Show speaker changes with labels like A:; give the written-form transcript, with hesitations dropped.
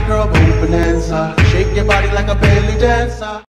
A: girl, boom bonanza. Shake your body like a belly dancer.